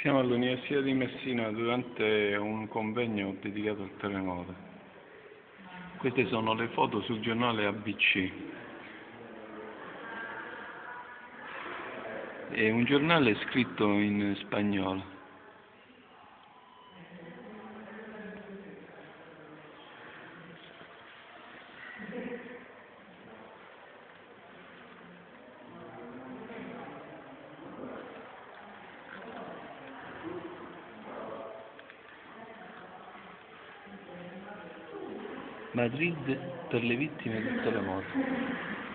Siamo all'Università di Messina durante un convegno dedicato al terremoto. Queste sono le foto sul giornale ABC. È un giornale scritto in spagnolo. Madrid per le vittime del terremoto.